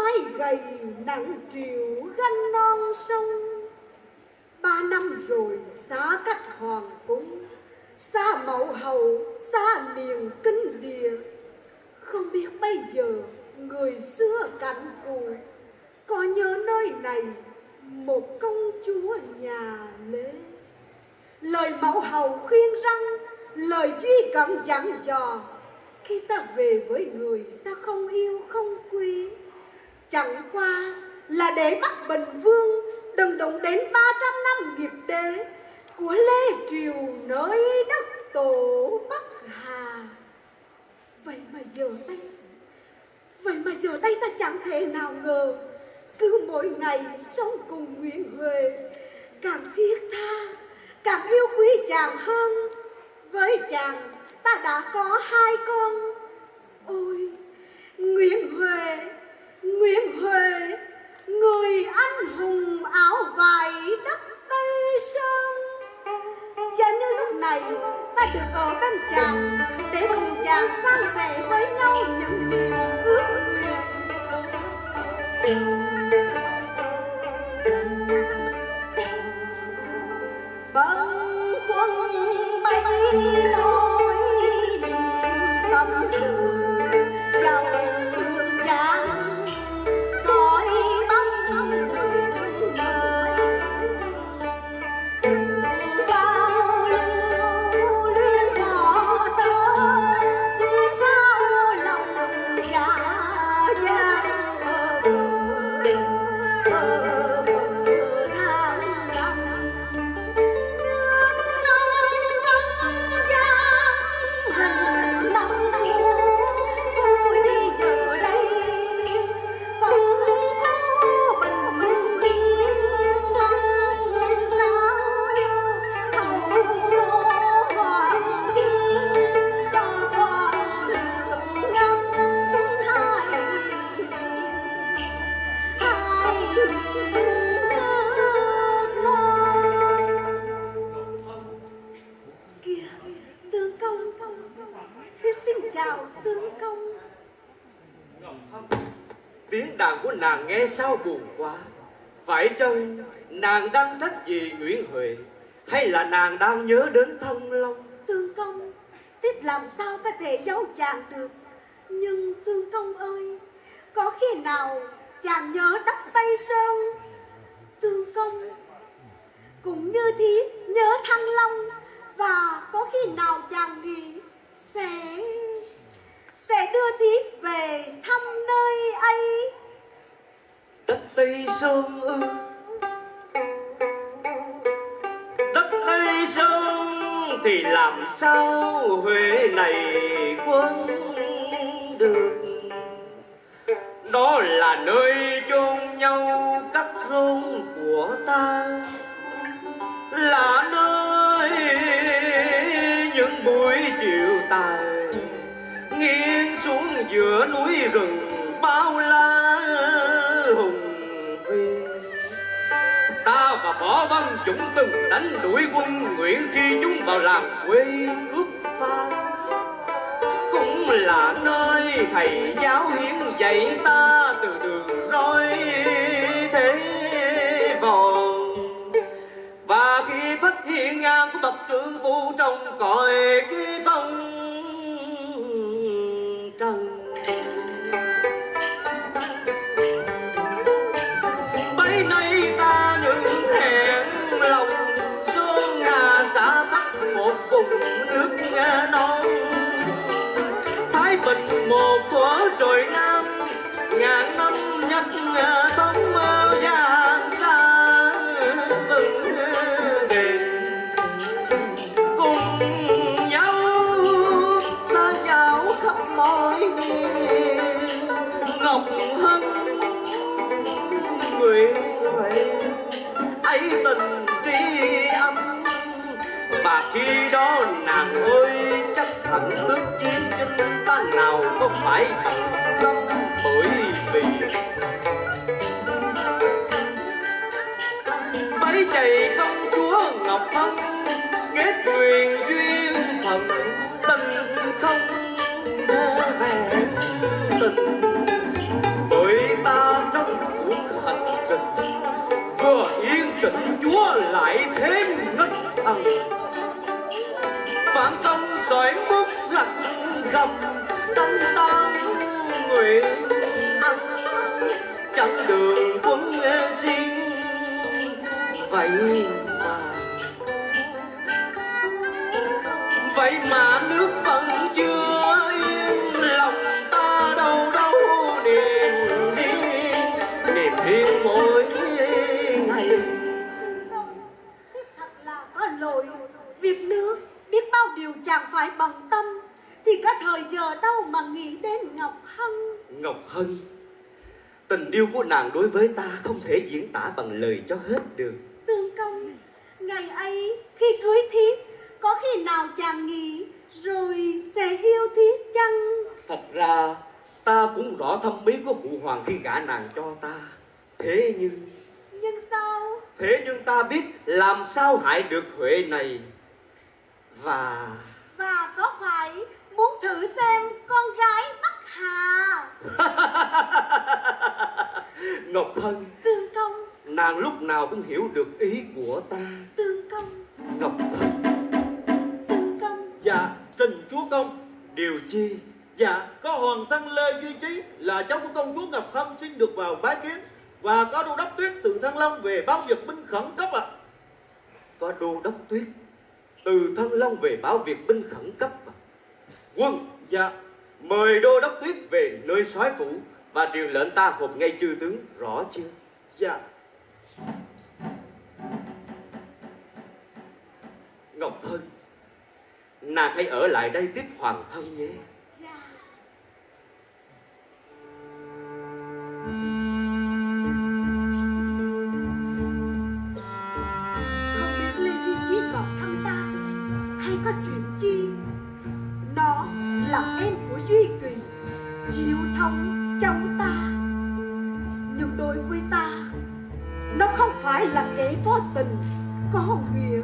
vai gầy nặng trĩu gánh non sông. 3 năm rồi xa cách hoàng cung, xa mẫu hậu, xa miền kinh địa. Không biết bây giờ người xưa cảnh cũ có nhớ nơi này một công chúa nhà Lê. Lời mẫu hậu khuyên rằng, lời Duy Cẩn dặn dò, khi ta về với người ta không yêu không quý, chẳng qua là để bắt Bình Vương đừng đụng đến 300 năm nghiệp đế của Lê Triều nơi đất tổ Bắc Hà. Vậy mà giờ đây ta chẳng thể nào ngờ, cứ mỗi ngày sống cùng Nguyễn Huệ, càng thiết tha, càng yêu quý chàng hơn. Với chàng ta đã có 2 con. Ôi Nguyễn Huệ, người anh hùng áo vải đất Tây Sơn. Giá như lúc này ta được ở bên chàng, để cùng chàng san sẻ với nhau những niềm ước nguyện. Bâng khuâng bay nỗi niềm tâm sự, dòng hương giang soi bóng người mới. Bao lưu luyến bỏ tơ, xuyên sao lòng dạ dang tiếng đàn của nàng nghe sao buồn quá. Phải chăng nàng đang trách gì Nguyễn Huệ, hay là nàng đang nhớ đến Thân Long? Tương công, tiếp làm sao có thể giấu chàng được. Nhưng Tương công ơi, có khi nào chàng nhớ đất Tây Sơn? Tương công, cũng như thiếp nhớ Thăng Long. Và có khi nào chàng nghĩ sẽ đưa thiếp về thăm nơi ấy? Đất Tây Sơn ư? Đất Tây Sơn thì làm sao Huệ này quên được. Đó là nơi chôn nhau cắt rốn của ta, là nơi những buổi chiều tàn nghiêng xuống giữa núi rừng bao la hùng vĩ. Ta và Võ Văn Dũng từng đánh đuổi quân Nguyễn khi chúng vào làng quê cướp phá. Cũng là nơi thầy giáo hiến dạy ta từ đường roi thế vòng. Và khi phát hiện ngang của bậc trưởng phu trong cõi cái phong trần, bấy nay ta những hẹn lòng Sơn Hà xã tắc một vùng nước non. Thái Bình một thuở trời Nam, ngàn năm nhất thống mơ giang xa vững bền. Cùng nhau ta dạo khắp mọi miền, Ngọc Hân Nguyễn Huệ ấy tình tri âm. Và khi đó nàng ơi, chắc hẳn bước chiến chinh ta nào có phải tận tâm. Bởi vì bấy chày công chúa Ngọc Hân kết quyền duyên phận, tình không vẹn tình. Bởi ta Vậy mà nước vẫn chưa yên, lòng ta đâu đâu niềm riêng mỗi ngày. Thật là có lỗi, việc nước biết bao điều chàng phải bận tâm, thì có thời giờ đâu mà nghĩ đến Ngọc Hân. Ngọc Hân, tình yêu của nàng đối với ta không thể diễn tả bằng lời cho hết được. Tương công, ngày ấy khi cưới thiếp, có khi nào chàng nghĩ rồi sẽ hiu thiếp chăng? Thật ra ta cũng rõ thâm ý của phụ hoàng khi gả nàng cho ta. Thế nhưng sao? Thế nhưng ta biết làm sao hại được Huệ này. Và có phải muốn thử xem con gái Bắc Hà? Ngọc Hân, Tương công, nàng lúc nào cũng hiểu được ý của ta. Tương công, Ngọc Hân. Tương công. Dạ, trình chúa công. Điều chi? Dạ, có hoàng thân Lê Duy Trí là cháu của công chúa Ngọc Hân xin được vào bái kiến, và có đô đốc Tuyết từ Thăng Long về báo việc binh khẩn cấp ạ. Có đô đốc Tuyết từ Thăng Long về báo việc binh khẩn cấp à? Quân. Dạ. Mời đô đốc Tuyết về nơi soái phủ và truyền lệnh ta họp ngay chư tướng, rõ chưa? Dạ. Ngọc Hân, nàng hãy ở lại đây tiếp hoàng thân nhé. Dạ. Không biết Lê Duy Trí vào thăm ta hay có chuyện chi? Nó là em của Duy Kỳ, Chiêu Thông cháu ta. Nhưng đối với ta, nó không phải là kẻ có tình có nghĩa.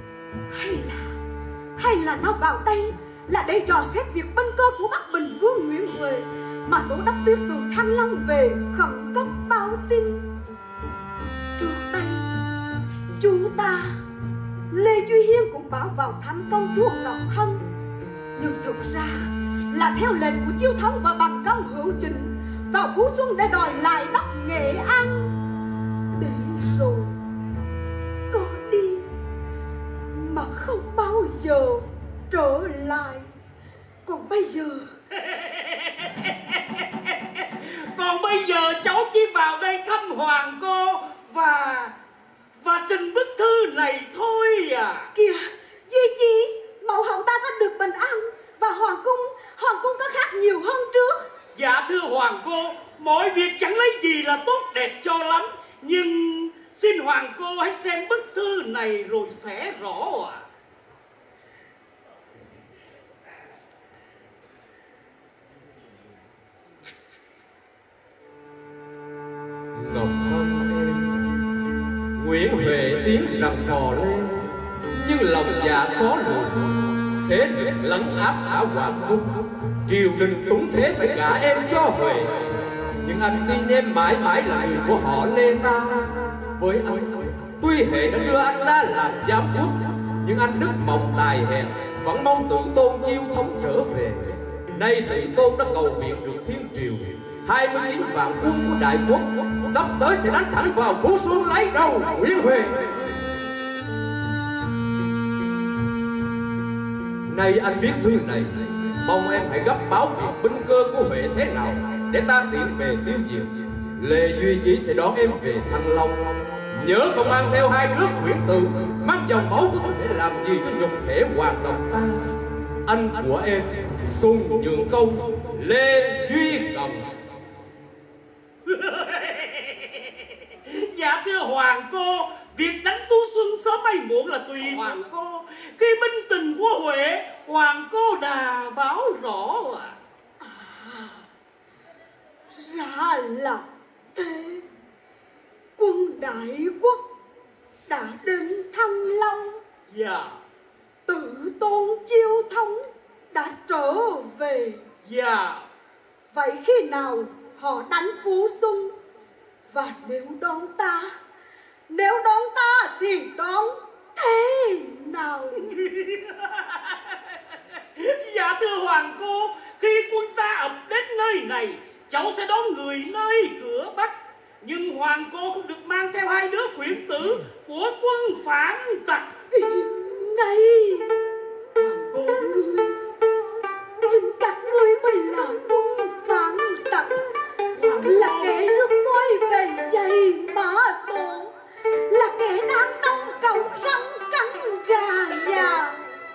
Hay là nó vào đây là để dò xét việc binh cơ của Bắc Bình Vương Nguyễn Huệ, mà đô đốc Tuyết từ Thăng Long về khẩn cấp báo tin. Trước đây chú ta Lê Duy Hiên cũng bảo vào thăm công chúa Ngọc Hân, nhưng thực ra là theo lệnh của Chiêu Thống và bằng công hữu trình vào Phú Xuân để đòi lại Bắc Nghệ An. Để rồi có đi mà không bao giờ trở lại. Còn bây giờ cháu chỉ vào đây thăm hoàng cô và trình bức thư này thôi à. Kìa Duy Chi, mẫu hậu ta có được bình an, và hoàng cung có khác nhiều hơn trước. Dạ thưa hoàng cô, mọi việc chẳng lấy gì là tốt đẹp cho lắm, nhưng xin hoàng cô hãy xem bức thư này rồi sẽ rõ ạ. Ngọc Hân em, Nguyễn Huệ tiến rằng phò lên, nhưng lòng dạ khó lường, thế lực lấn áp cả hoàng cung, triều đình túng thế phải gả em cho Huệ. Nhưng anh tin em mãi mãi là người của họ Lê ta. Với anh, tuy Huệ đã đưa anh ra làm giám quốc, nhưng anh đức mộng tài hèn, vẫn mong tự tôn Chiêu Thống trở về. Nay tự tôn đã cầu viện được thiên triều, 29 vạn quân của đại quốc sắp tới sẽ đánh thẳng vào Phú Xuân lấy đầu Nguyễn Huệ. Nay anh viết thư này, mong em hãy gấp báo việc binh cơ của Huệ thế nào để ta tiện về tiêu diệt. Lê Duy Chí sẽ đón em về Thăng Long. Nhớ không mang theo hai đứa Nguyễn Từ, mang dòng máu của tôi để làm gì cho nhục thể hoàng tộc ta. Anh của em, Sùng Nhượng Công, Lê Duy Cầm. Dạ thưa hoàng cô, việc đánh Phú Xuân sớm hay muộn là tùy hoàng cô. Khi binh tình của Huệ, hoàng cô đà báo rõ à. Ra là thế. Quân đại quốc đã đến Thăng Long. Dạ. Tự tôn Chiêu Thống đã trở về. Dạ. Vậy khi nào họ đánh Phú Xuân? Và nếu đón ta thì đón thế nào? Dạ thưa hoàng cô, khi quân ta ập đến nơi này, cháu sẽ đón người nơi cửa Bắc. Nhưng nhưng hoàng cô không được mang theo hai đứa quyển tử của quân phản tặc. Này Hoàng cô, chính các ngươi mới là quân phản tặc, là kẻ rước môi về dày mã tổ, là kẻ đang tông cầu răng cắn gà già.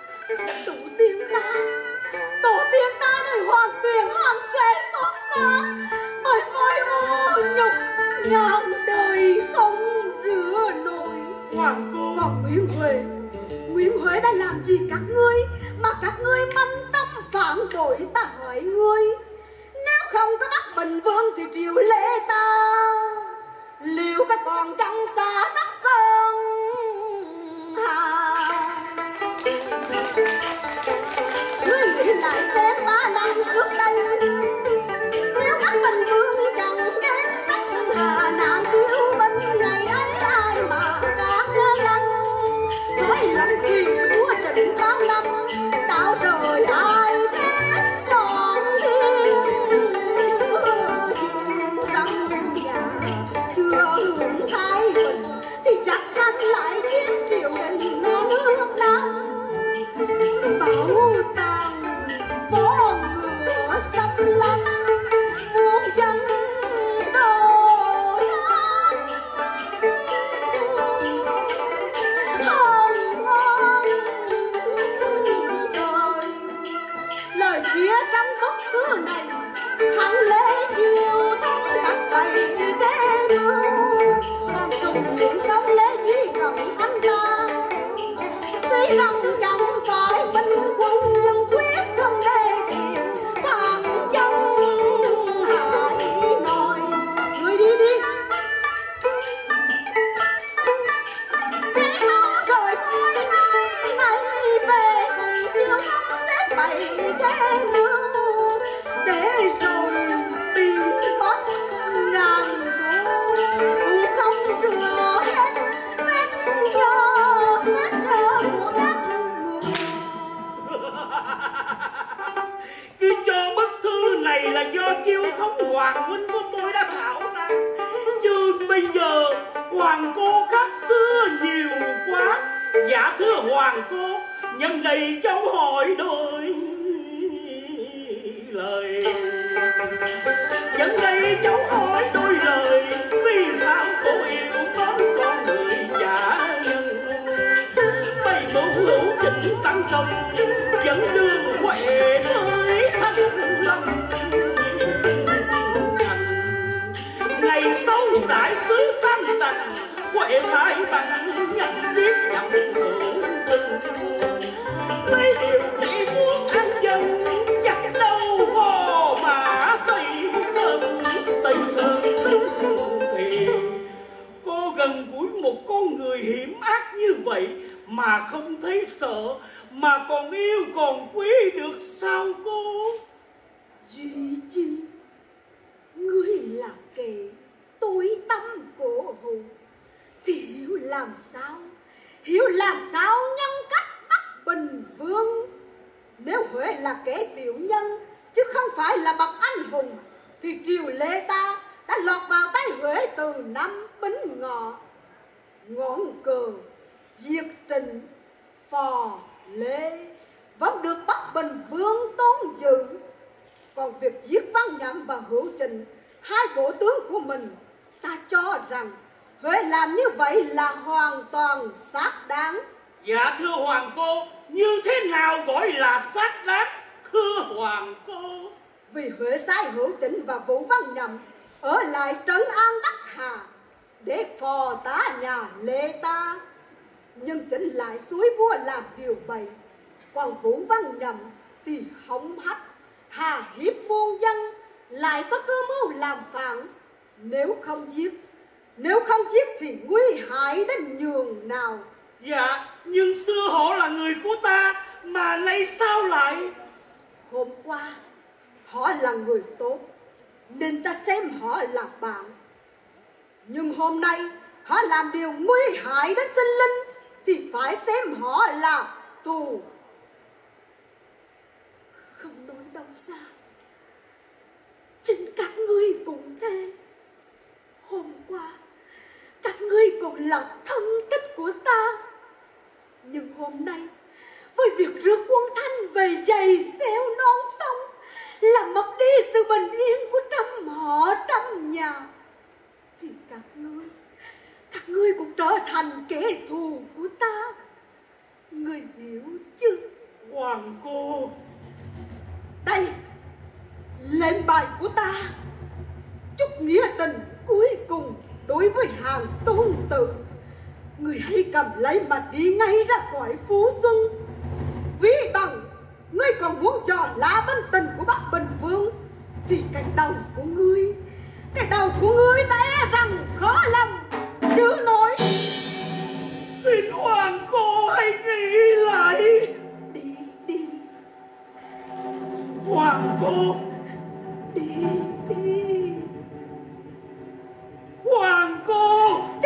Tổ tiên ta nơi hoàng tuyền hằng sẽ xót xa, bởi ngôi ô nhục ngàn đời không rửa nổi. hoàng cô, Còn Nguyễn Huệ đã làm gì các ngươi mà các ngươi manh tâm phản bội? Ta hỏi ngươi, nếu không có bắt Bình Vương thì triều lễ ta liệu có còn trăng xa Tắc Sơn hà? Ngươi nghĩ lại xem 3 năm trước đây, nếu bắt Bình Vương chẳng đến Bắc Hà nạn điêu binh, ngày ấy ai mà đáng lăng. Nói lòng kỳ của Trịnh Quang Lâm, tạo trời ai thế còn thiên. Trong nhà chưa hưởng thái bình thì chắc chắn lại chiến triều đình nước Nam. Bảo tàng võ ngựa xâm lâm, muôn dân đổ thang. Hồng ngon đời, lời kia trong bức thư này hẳn lễ chiều thống đặt bày thế đưa. Còn sùng những công lễ duy cộng anh ta, tuy rằng chẳng phải binh quân nhưng quyết không để tiền phản chân hại nổi. Người đi đi để máu rồi thôi nói này về cùng chiều không xếp bày thế nữa, để rồi biến mất ngàn thu cũng không rửa hết vết nhơ của đất người. cứ cho bức thư này là do Chiêu Thống Hoàng huynh của tôi đã thảo ra, chứ bây giờ hoàng cô khác xưa nhiều quá. Dạ thưa hoàng cô, nhân đây cháu hỏi đôi lời. Nhân đây cháu hỏi đôi lời, vì sao cô yêu mến con người giả nhân? Bày mưu hữu chỉnh tăng công, dẫn đường Huệ tới Thanh Lâm. Ngày sau đại sứ Thanh Tành, Huệ sai bằng nhận viết nhận thượng tình. Lấy điều trị quốc an dân, chắc đâu vò mà Tây Sơn thì cô gần gũi một con người hiểm ác như vậy mà không thấy sợ, mà còn yêu còn quý được sao cô? Duy Chi, ngươi là kẻ tối tâm cổ hù thì hiểu làm sao nhân cách bắt Bình Vương. Nếu Huệ là kẻ tiểu nhân chứ không phải là bậc anh hùng thì triều lê ta đã lọt vào tay Huệ từ năm Bính Ngọ. Ngọn cờ diệt Trịnh phò Lê vẫn được bắt Bình Vương tôn dự. Còn việc giết Văn Nhậm và Hữu Trình, hai bộ tướng của mình, ta cho rằng Huệ làm như vậy là hoàn toàn xác đáng. Dạ thưa hoàng cô, như thế nào gọi là xác đáng thưa hoàng cô? Vì Huệ sai Hữu Trình và Vũ Văn Nhậm ở lại trấn an Bắc Hà để phò tá nhà Lê ta, nhưng Trịnh lại suối vua làm điều bậy. Còn Vũ Văn Nhậm thì hống hách hà hiếp muôn dân, lại có cơ mưu làm phản. Nếu không giết thì nguy hại đến nhường nào. Dạ, nhưng xưa họ là người của ta, mà nay sao lại? Hôm qua họ là người tốt nên ta xem họ là bạn, nhưng hôm nay họ làm điều nguy hại đến sinh linh thì phải xem họ là thù. Không nói đâu xa, chính các ngươi cũng thế. Hôm qua các ngươi còn là thân tích của ta, nhưng hôm nay với việc rước quân thanh về giày xéo non sông, làm mất đi sự bình yên của trăm họ trăm nhà, thì các ngươi cũng trở thành kẻ thù của ta. Ngươi hiểu chứ? Hoàng cô, đây lệnh bài của ta, chút nghĩa tình cuối cùng đối với Hàng Tôn Tự. Ngươi hãy cầm lấy mà đi ngay ra khỏi Phú Xuân. Ví bằng ngươi còn muốn trò lá bên tình của Bắc Bình Vương, thì cái đầu của ngươi té rằng khó lòng chứ nói. xin hoàng cô hãy nghĩ lại. Đi Hoàng cô, đi hoàng cô, đi.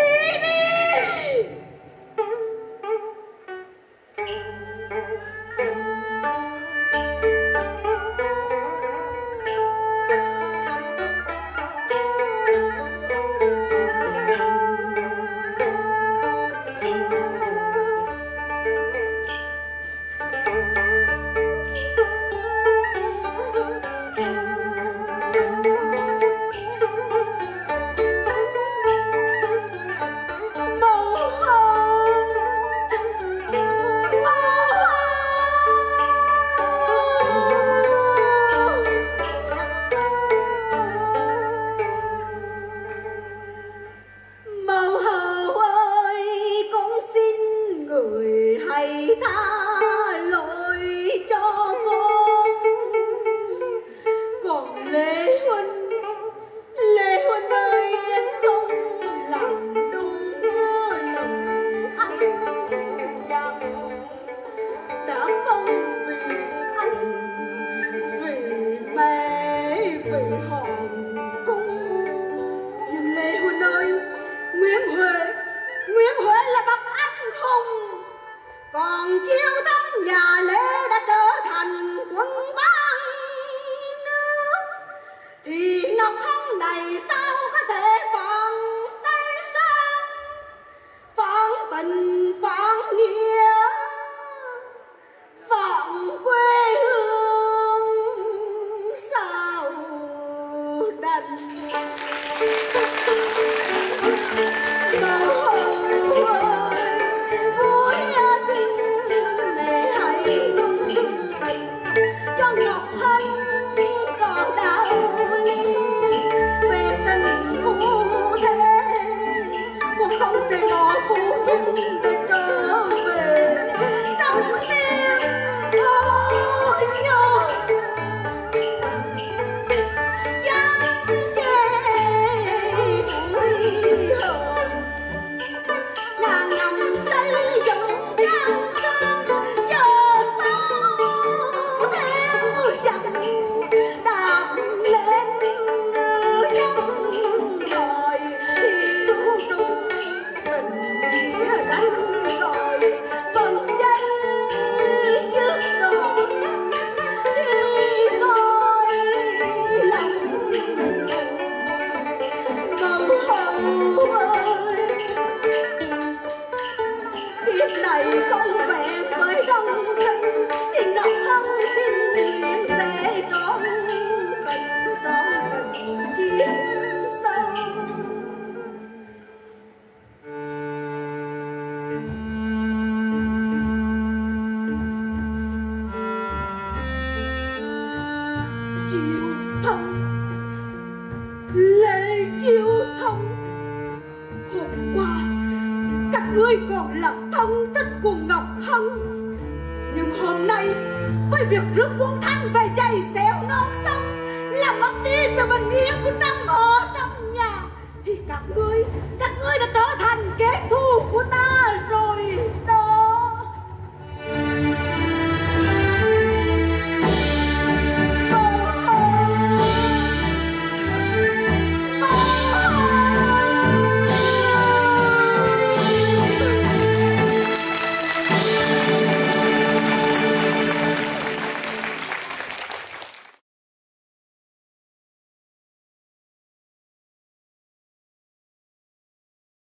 Ngươi còn là thân thích của Ngọc Hân, nhưng hôm nay với việc rước quân thanh về giày xéo non sông, làm mất đi sự bình yên của trăm họ trăm nhà, thì các ngươi đã